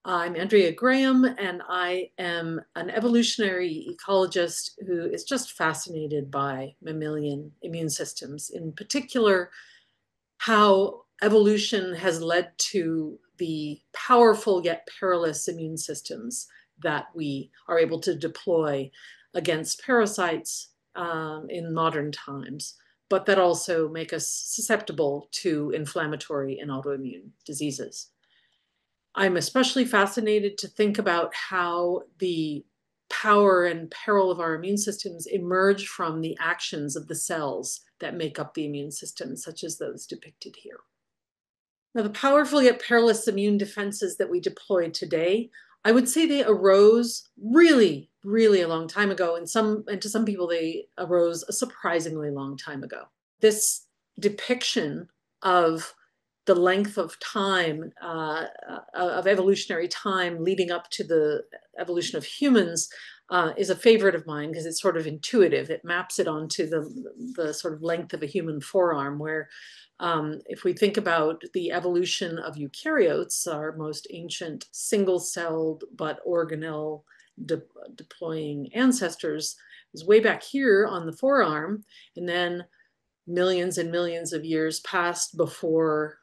I'm Andrea Graham, and I am an evolutionary ecologist who is just fascinated by mammalian immune systems, in particular, how evolution has led to the powerful yet perilous immune systems that we are able to deploy against parasites in modern times, but that also make us susceptible to inflammatory and autoimmune diseases. I'm especially fascinated to think about how the power and peril of our immune systems emerge from the actions of the cells that make up the immune system, such as those depicted here. Now, the powerful yet perilous immune defenses that we deploy today, I would say they arose really, really a long time ago, and to some people they arose a surprisingly long time ago. This depiction of the length of time, of evolutionary time leading up to the evolution of humans is a favorite of mine because it's sort of intuitive. It maps it onto the sort of length of a human forearm, where if we think about the evolution of eukaryotes, our most ancient single-celled but organelle deploying ancestors, is way back here on the forearm, and then millions and millions of years passed before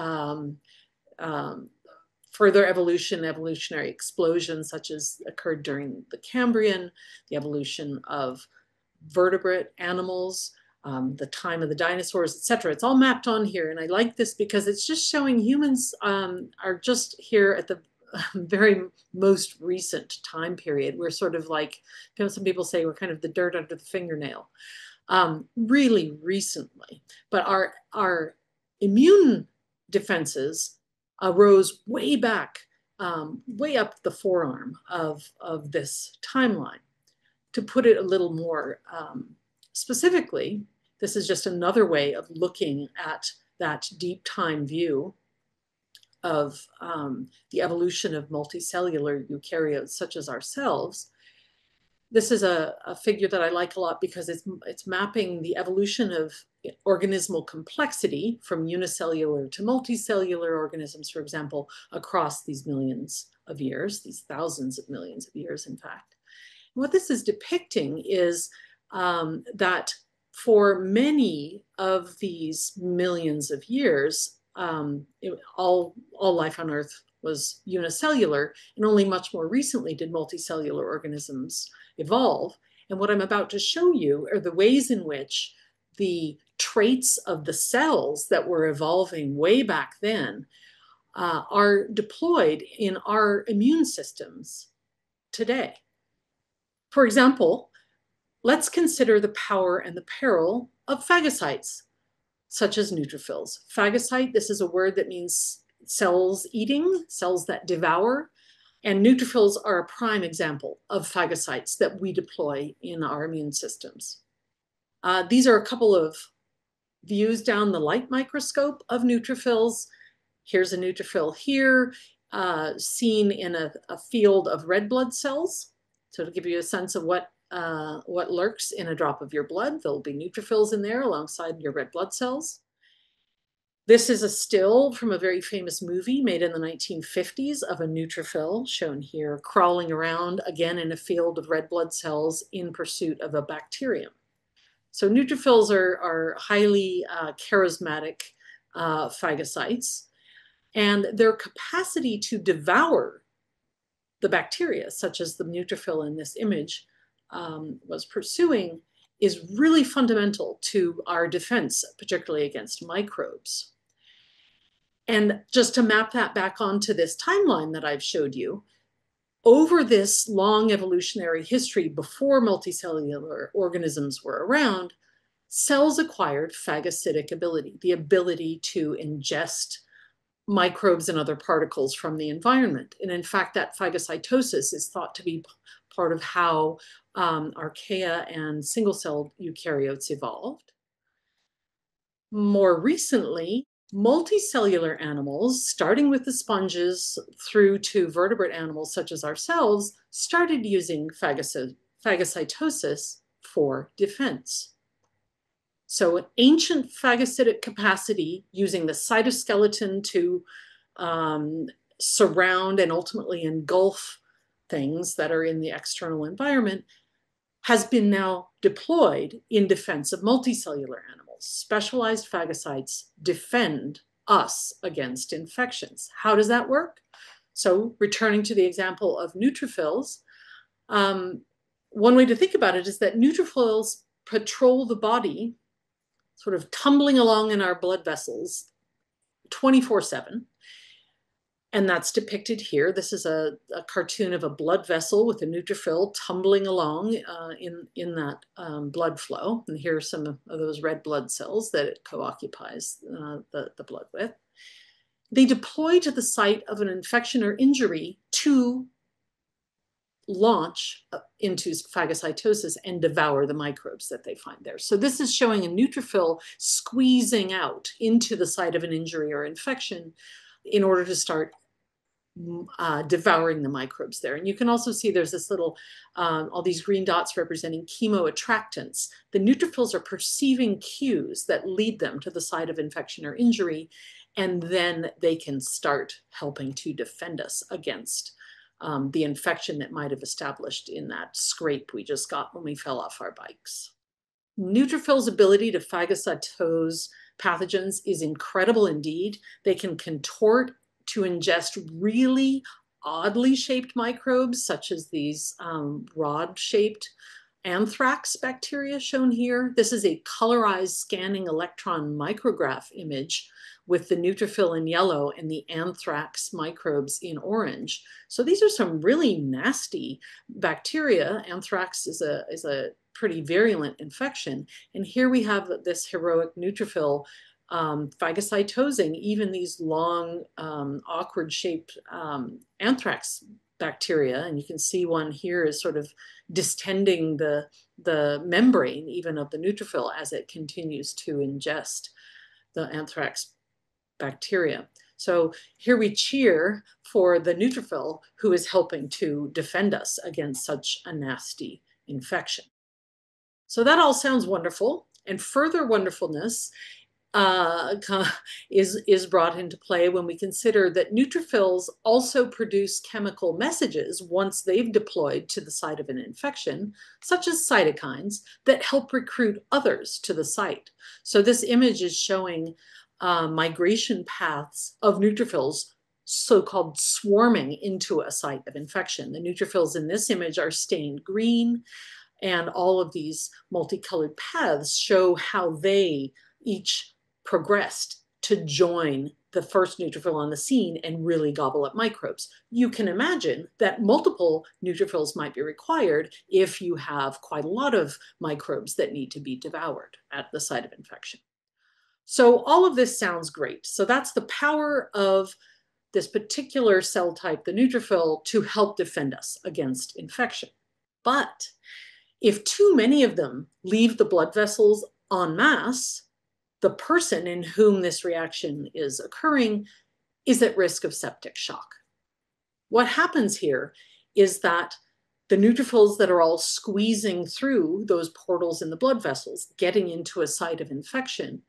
further evolutionary explosions, such as occurred during the Cambrian, the evolution of vertebrate animals, the time of the dinosaurs, etc. It's all mapped on here, and I like this because it's just showing humans are just here at the very most recent time period. We're sort of like, some people say we're kind of the dirt under the fingernail. Really recently, but our immune defenses arose way back, way up the forearm of this timeline. To put it a little more specifically, this is just another way of looking at that deep time view of the evolution of multicellular eukaryotes such as ourselves. This is a figure that I like a lot because it's mapping the evolution of organismal complexity from unicellular to multicellular organisms, for example, across these millions of years, these thousands of millions of years, in fact. What this is depicting is that for many of these millions of years, all life on Earth was unicellular, and only much more recently did multicellular organisms evolve. And what I'm about to show you are the ways in which the traits of the cells that were evolving way back then are deployed in our immune systems today. For example, let's consider the power and the peril of phagocytes, such as neutrophils. Phagocyte, this is a word that means cells eating, cells that devour. And neutrophils are a prime example of phagocytes that we deploy in our immune systems. These are a couple of views down the light microscope of neutrophils. Here's a neutrophil here, seen in a field of red blood cells. So to give you a sense of what lurks in a drop of your blood, there'll be neutrophils in there alongside your red blood cells. This is a still from a very famous movie made in the 1950s of a neutrophil, shown here, crawling around again in a field of red blood cells in pursuit of a bacterium. So neutrophils are highly charismatic phagocytes, and their capacity to devour the bacteria, such as the neutrophil in this image was pursuing, is really fundamental to our defense, particularly against microbes. And just to map that back onto this timeline that I've showed you, over this long evolutionary history before multicellular organisms were around, cells acquired phagocytic ability, the ability to ingest microbes and other particles from the environment. And in fact, that phagocytosis is thought to be part of how archaea and single-celled eukaryotes evolved. More recently, multicellular animals, starting with the sponges through to vertebrate animals such as ourselves, started using phagocytosis for defense. So an ancient phagocytic capacity using the cytoskeleton to surround and ultimately engulf things that are in the external environment has been now deployed in defense of multicellular animals. Specialized phagocytes defend us against infections. How does that work? So returning to the example of neutrophils, one way to think about it is that neutrophils patrol the body, sort of tumbling along in our blood vessels 24/7. And that's depicted here. This is a cartoon of a blood vessel with a neutrophil tumbling along in that blood flow. And here are some of those red blood cells that it co-occupies the blood with. They deploy to the site of an infection or injury to launch into phagocytosis and devour the microbes that they find there. So this is showing a neutrophil squeezing out into the site of an injury or infection in order to start devouring the microbes there. And you can also see there's this little, all these green dots representing chemoattractants. The neutrophils are perceiving cues that lead them to the site of infection or injury, and then they can start helping to defend us against the infection that might have established in that scrape we just got when we fell off our bikes. Neutrophils' ability to phagocytose pathogens is incredible indeed. They can contort to ingest really oddly shaped microbes, such as these rod-shaped anthrax bacteria shown here. This is a colorized scanning electron micrograph image with the neutrophil in yellow and the anthrax microbes in orange. So these are some really nasty bacteria. Anthrax is a pretty virulent infection. And here we have this heroic neutrophil phagocytosing even these long, awkward shaped anthrax bacteria. And you can see one here is sort of distending the membrane even of the neutrophil as it continues to ingest the anthrax bacteria. So here we cheer for the neutrophil who is helping to defend us against such a nasty infection. So that all sounds wonderful, and further wonderfulness is brought into play when we consider that neutrophils also produce chemical messages once they've deployed to the site of an infection, such as cytokines, that help recruit others to the site. So this image is showing migration paths of neutrophils, so-called swarming into a site of infection. The neutrophils in this image are stained green, and all of these multicolored paths show how they each progressed to join the first neutrophil on the scene and really gobble up microbes. You can imagine that multiple neutrophils might be required if you have quite a lot of microbes that need to be devoured at the site of infection. So all of this sounds great. So that's the power of this particular cell type, the neutrophil, to help defend us against infection. But if too many of them leave the blood vessels en masse, the person in whom this reaction is occurring is at risk of septic shock. What happens here is that the neutrophils that are all squeezing through those portals in the blood vessels, getting into a site of infection,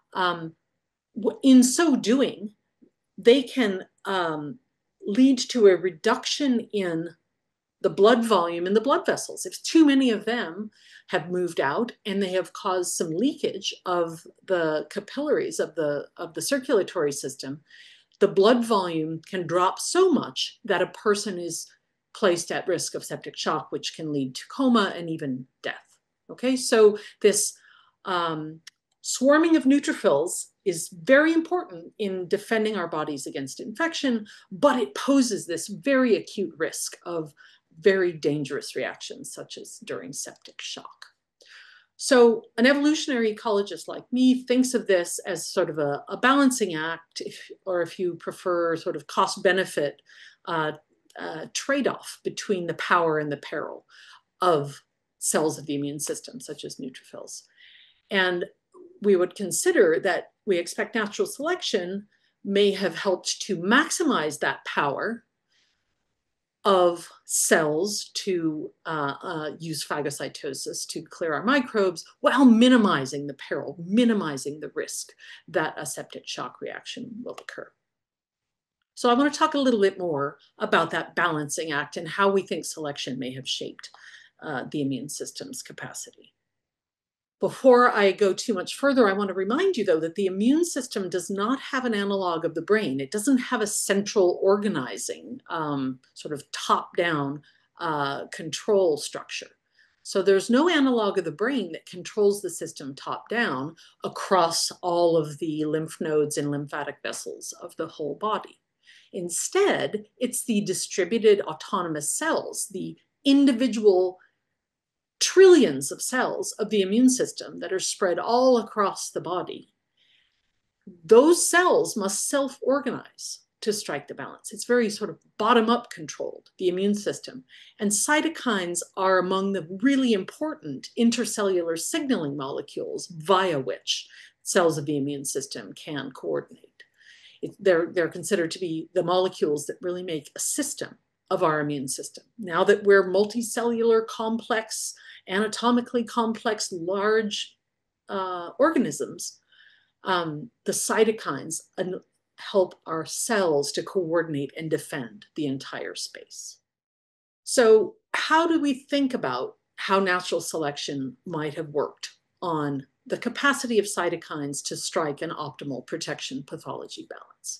in so doing, they can lead to a reduction in the blood volume in the blood vessels. If too many of them have moved out and they have caused some leakage of the capillaries of the circulatory system, the blood volume can drop so much that a person is placed at risk of septic shock, which can lead to coma and even death. Okay, so this swarming of neutrophils is very important in defending our bodies against infection, but it poses this very acute risk of very dangerous reactions, such as during septic shock. So an evolutionary ecologist like me thinks of this as sort of a balancing act, or if you prefer, sort of cost-benefit trade-off between the power and the peril of cells of the immune system, such as neutrophils. And we would consider that we expect natural selection may have helped to maximize that power of cells to use phagocytosis to clear our microbes while minimizing the peril, minimizing the risk that a septic shock reaction will occur. So I want to talk a little bit more about that balancing act and how we think selection may have shaped the immune system's capacity. Before I go too much further, I want to remind you, though, that the immune system does not have an analog of the brain. It doesn't have a central organizing, sort of top-down control structure. So there's no analog of the brain that controls the system top-down across all of the lymph nodes and lymphatic vessels of the whole body. Instead, it's the distributed autonomous cells, the individual trillions of cells of the immune system that are spread all across the body. Those cells must self-organize to strike the balance. It's very sort of bottom-up controlled, the immune system. And cytokines are among the really important intercellular signaling molecules via which cells of the immune system can coordinate. They're considered to be the molecules that really make a system of our immune system. Now that we're multicellular, complex, anatomically complex, large organisms, the cytokines help our cells to coordinate and defend the entire space. So how do we think about how natural selection might have worked on the capacity of cytokines to strike an optimal protection pathology balance?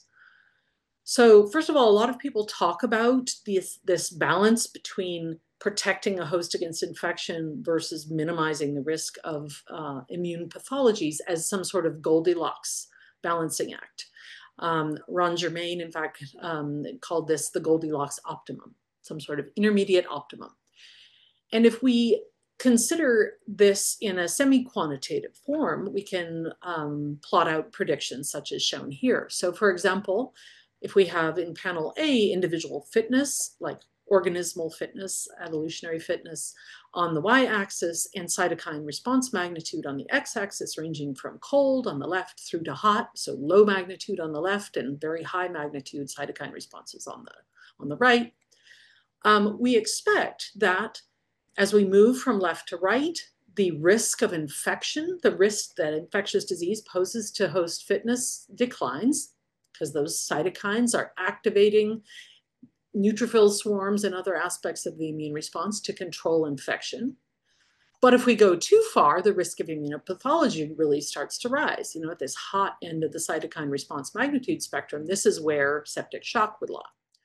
So first of all, a lot of people talk about this balance between protecting a host against infection versus minimizing the risk of immune pathologies as some sort of Goldilocks balancing act. Ron Germain, in fact, called this the Goldilocks optimum, some sort of intermediate optimum. And if we consider this in a semi-quantitative form, we can plot out predictions such as shown here. So for example, if we have in panel A individual fitness, like organismal fitness, evolutionary fitness on the y-axis, and cytokine response magnitude on the x-axis, ranging from cold on the left through to hot, so low magnitude on the left and very high magnitude cytokine responses on the right, we expect that as we move from left to right, the risk of infection, the risk that infectious disease poses to host fitness declines, because those cytokines are activating neutrophil swarms and other aspects of the immune response to control infection. But if we go too far, the risk of immunopathology really starts to rise. You know, at this hot end of the cytokine response magnitude spectrum, this is where septic shock would lie.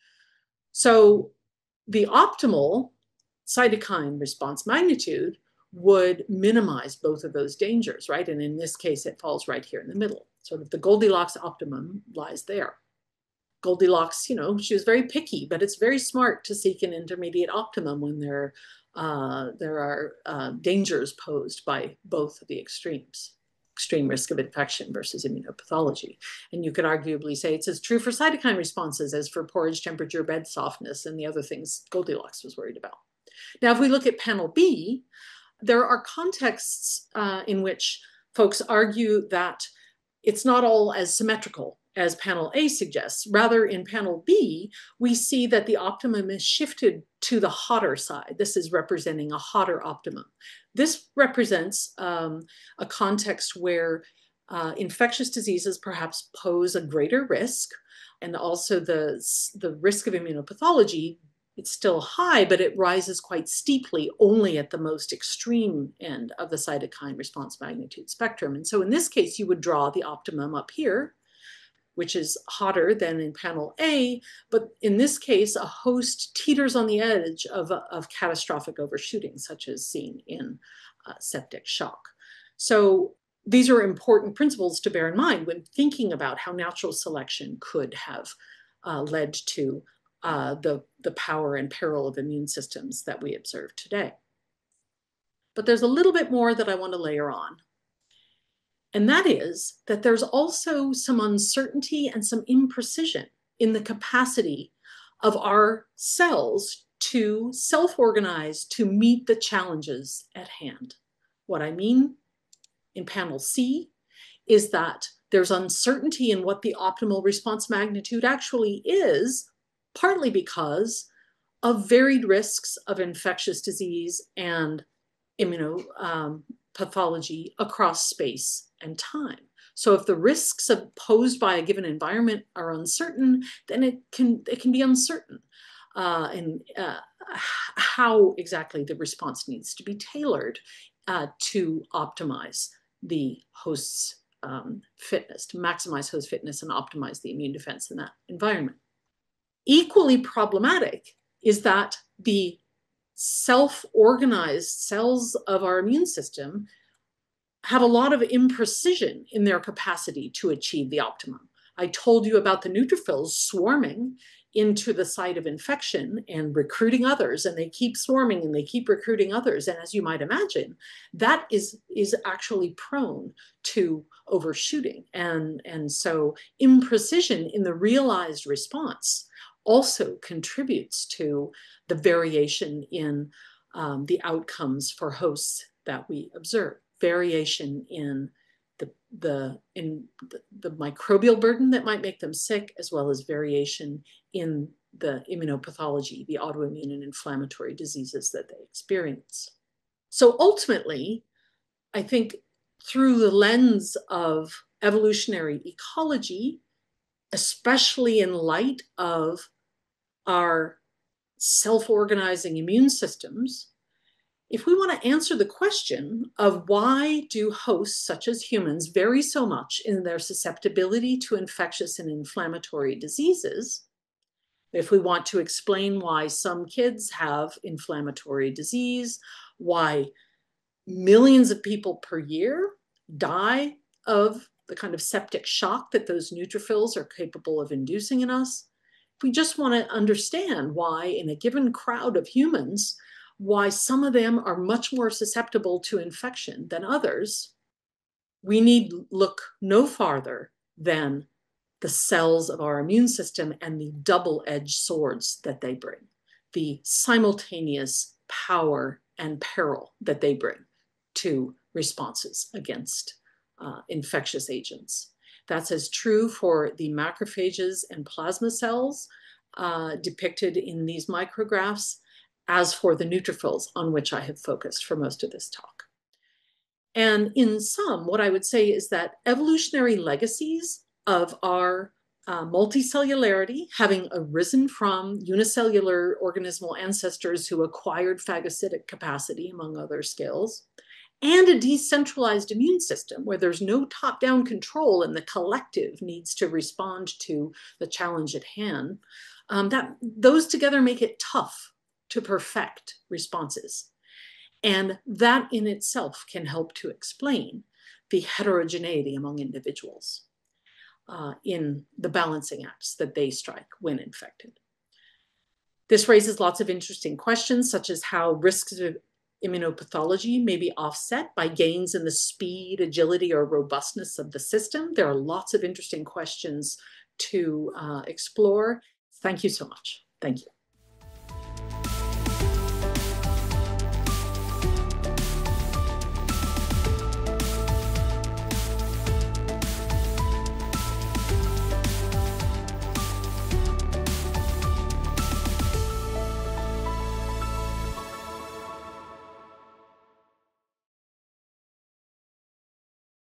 So the optimal cytokine response magnitude would minimize both of those dangers, right? And in this case, it falls right here in the middle. Sort of the Goldilocks optimum lies there. Goldilocks, you know, she was very picky, but it's very smart to seek an intermediate optimum when there are dangers posed by both of the extremes, extreme risk of infection versus immunopathology. And you could arguably say it's as true for cytokine responses as for porridge temperature, bed softness, and the other things Goldilocks was worried about. Now, if we look at panel B, there are contexts in which folks argue that it's not all as symmetrical as panel A suggests. Rather, in panel B, we see that the optimum is shifted to the hotter side. This is representing a hotter optimum. This represents a context where infectious diseases perhaps pose a greater risk, and also the risk of immunopathology, it's still high, but it rises quite steeply only at the most extreme end of the cytokine response magnitude spectrum. And so in this case, you would draw the optimum up here, which is hotter than in panel A, but in this case, a host teeters on the edge of catastrophic overshooting, such as seen in septic shock. So these are important principles to bear in mind when thinking about how natural selection could have led to the power and peril of immune systems that we observe today. But there's a little bit more that I want to layer on. And that is that there's also some uncertainty and some imprecision in the capacity of our cells to self-organize to meet the challenges at hand. What I mean in panel C is that there's uncertainty in what the optimal response magnitude actually is, partly because of varied risks of infectious disease and immunopathology across space and time. So if the risks posed by a given environment are uncertain, then it can be uncertain in how exactly the response needs to be tailored to optimize the host's fitness, to maximize host fitness and optimize the immune defense in that environment. Equally problematic is that the self-organized cells of our immune system have a lot of imprecision in their capacity to achieve the optimum. I told you about the neutrophils swarming into the site of infection and recruiting others, and they keep swarming and they keep recruiting others. And as you might imagine, that is actually prone to overshooting. And so imprecision in the realized response also contributes to the variation in the outcomes for hosts that we observe. Variation in the microbial burden that might make them sick, as well as variation in the immunopathology, the autoimmune and inflammatory diseases that they experience. So ultimately, I think through the lens of evolutionary ecology, especially in light of our self-organizing immune systems, if we want to answer the question of why do hosts such as humans vary so much in their susceptibility to infectious and inflammatory diseases, if we want to explain why some kids have inflammatory disease, why millions of people per year die of the kind of septic shock that those neutrophils are capable of inducing in us, if we just want to understand why in a given crowd of humans, why some of them are much more susceptible to infection than others, we need look no farther than the cells of our immune system and the double-edged swords that they bring, the simultaneous power and peril that they bring to responses against infectious agents. That's as true for the macrophages and plasma cells depicted in these micrographs as for the neutrophils on which I have focused for most of this talk. And in sum, what I would say is that evolutionary legacies of our multicellularity, having arisen from unicellular organismal ancestors who acquired phagocytic capacity, among other skills, and a decentralized immune system where there's no top-down control and the collective needs to respond to the challenge at hand, that those together make it tough to perfect responses. And that in itself can help to explain the heterogeneity among individuals in the balancing acts that they strike when infected. This raises lots of interesting questions, such as how risks of immunopathology may be offset by gains in the speed, agility, or robustness of the system. There are lots of interesting questions to explore. Thank you so much. Thank you.